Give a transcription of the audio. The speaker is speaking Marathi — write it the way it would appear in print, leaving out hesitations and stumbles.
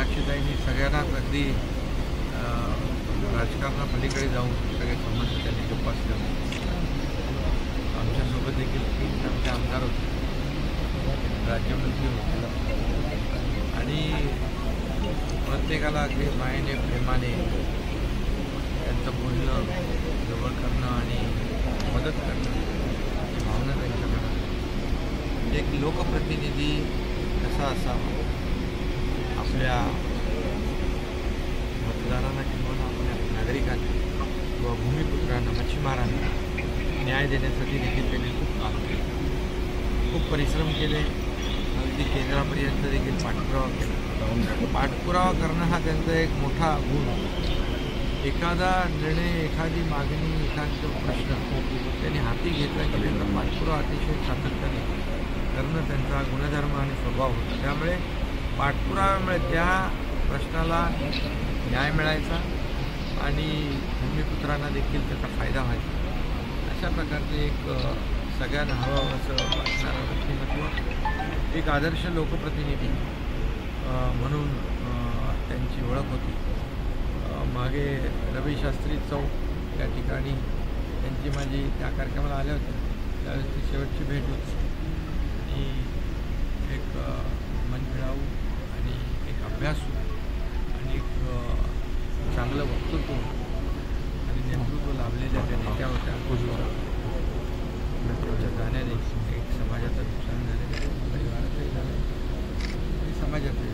मीनाक्षीताईंनी सगळ्यांनाच अगदी राजकारणापलीकडे जाऊन सगळे संबंध त्यांनी जोपासले. आमच्यासोबत देखील 3 आमचे आमदार होते, राज्यमंत्री होते आणि प्रत्येकाला अगदी मायेने प्रेमाने त्यांचं बोलणं जवळ करणं आणि मदत करणं ही भावना त्यांच्याकडे. एक लोकप्रतिनिधी कसा असावा, आपल्या मतदारांना किंवा आपल्या नागरिकांना किंवा भूमिपुत्रांना मच्छीमारांना न्याय देण्यासाठी देखील त्यांनी खूप काम केलं, खूप परिश्रम केले. अगदी केंद्रापर्यंत देखील पाठपुरावा केला. पाठपुरावा करणं हा त्यांचा एक मोठा गुण. एखादा निर्णय, एखादी मागणी, एखादा प्रश्न त्यांनी हाती घेतला की त्यांचा पाठपुरावा अतिशय सातत्याने करणं त्यांचा गुणधर्म आणि स्वभाव होता. त्यामुळे पाठपुराव्यामुळे त्या प्रश्नाला न्याय मिळायचा आणि भूमिपुत्रांना देखील त्याचा फायदा व्हायचा. अशा प्रकारचे एक सगळ्यांना हवं असं वाटणारं व्यक्तिमत्व, एक आदर्श लोकप्रतिनिधी म्हणून त्यांची ओळख होती. मागे रवी शास्त्री चौक या ठिकाणी त्यांची माझी त्या कार्यक्रमाला आल्या होत्या, त्यावेळेस ती शेवटची भेट होती आणि एक मनमिळावू आणि एक अभ्यासू आणि एक चांगलं वक्तृत्व आणि नेतृत्व लाभलेल्या त्या नेत्या होत्या. त्यांच्या जाण्याने एक समाजाचं नुकसान झालेलं, परिवाराचंही झालं आणि समाजाचं